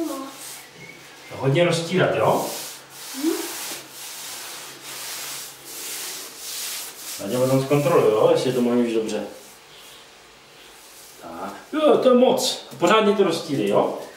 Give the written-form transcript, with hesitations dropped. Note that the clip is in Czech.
moc. Hodně roztírat, jo? Naděja potom zkontroluji, jo? Jestli to mluvíš dobře. Tak. Jo, to je moc. Pořádně to roztíry, jo?